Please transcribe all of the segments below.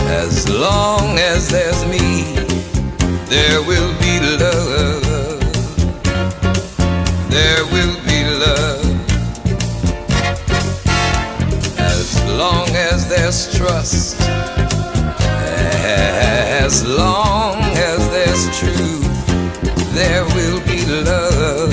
As long as there's me, there will be love. There will be love. As long as there's trust, as long as there's truth, there will be love.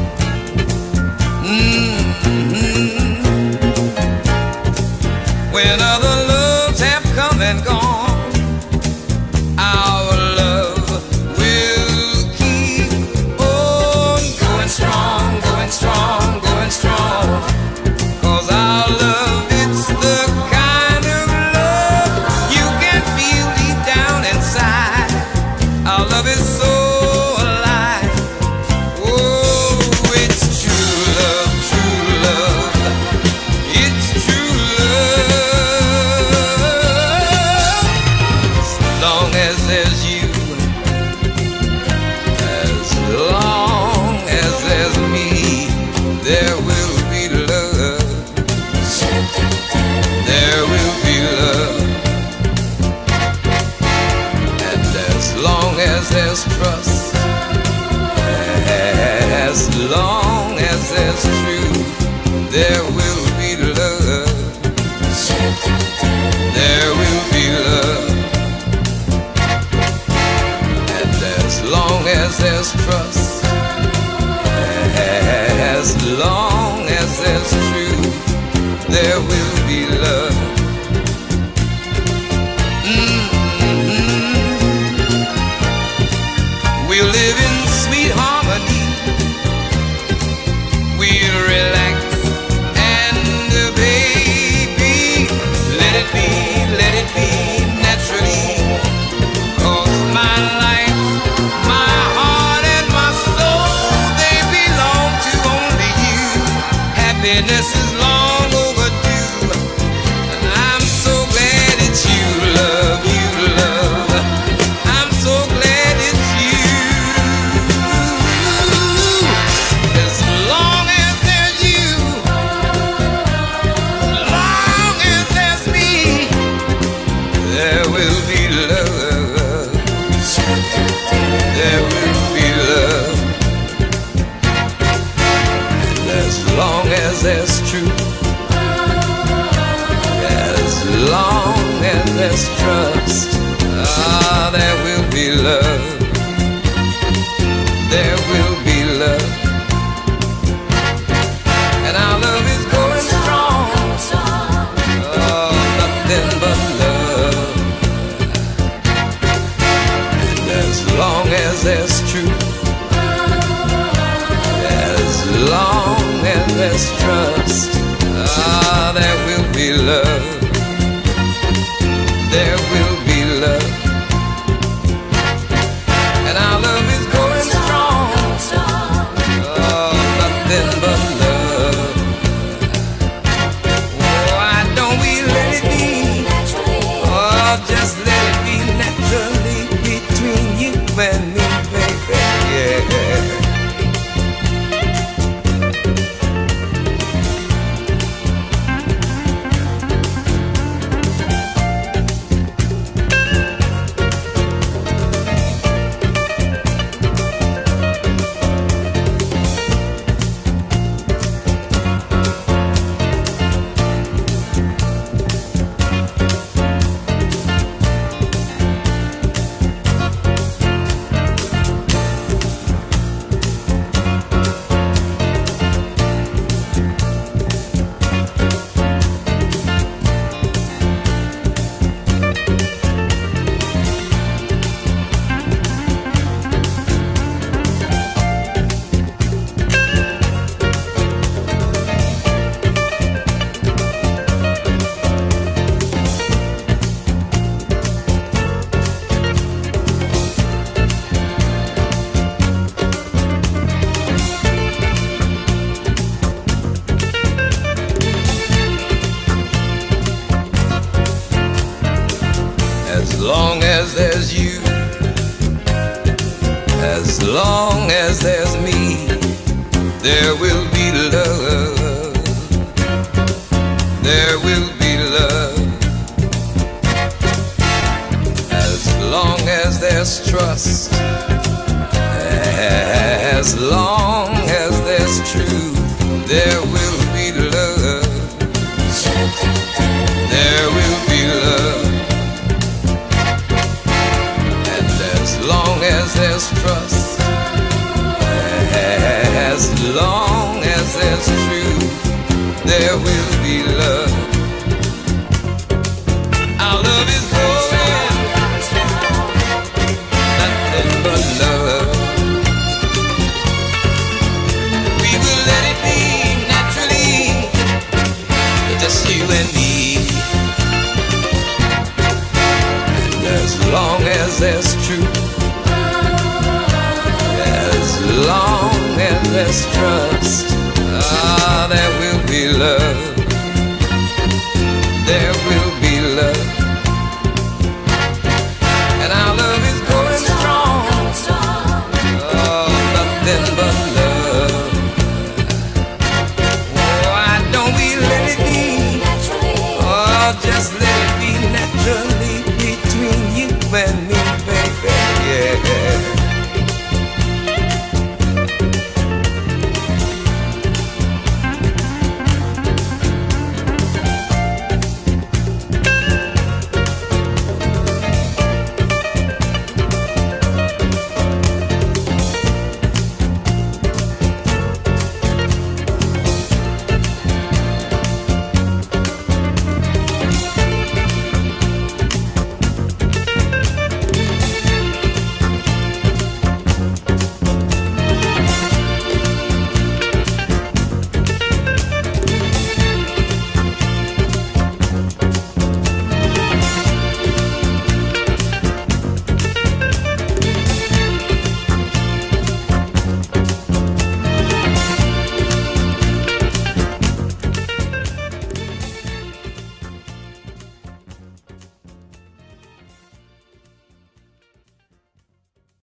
When other loves have come and gone, our love will keep on going strong, going strong, going strong. 'Cause our love, it's the kind of love you can feel deep down inside. Our love is so alive. Oh, it's true love, true love. It's true love. As long as there's you, as long as there's me, there will be love. There will be love. And as long as there's trust, as long as there's truth, there will be love. There will be love. And as long as there's trust, as long as there's truth, there will be love. We'll live in sweet harmony. We'll relax and baby, let it be naturally. 'Cause my life, my heart and my soul, they belong to only you. Happiness is long overdue, and I'm so glad it's you, love, you love. I'm so glad it's you. As long as there's you, as long as there's me, there will be love. There will be love. And as long as there's truth, as long as there's trust, there will be love. There will be love. And our love is going strong. Oh, nothing but love. And as long as there's truth, as long as there's trust, there will be love. There will be love. And our love is going strong. Oh, nothing but love. Oh, why don't we let it be? Oh, just let it be naturally between you and me, baby. Yeah. long as there's you, as long as there's me, there will be love, there will be love. as there's trust, as long as there's truth, there will be love. There will be love. And as long as there's trust, as long as there's truth, there will be love. Our love is growing, nothing but love. We will let it be naturally, just you and me. And as long as there's truth, as long as there's trust, there will be love. There will be love. And our love is going strong. Oh, nothing but love. Why don't we let it be? Oh, just let it be naturally between you and me, baby. Yeah.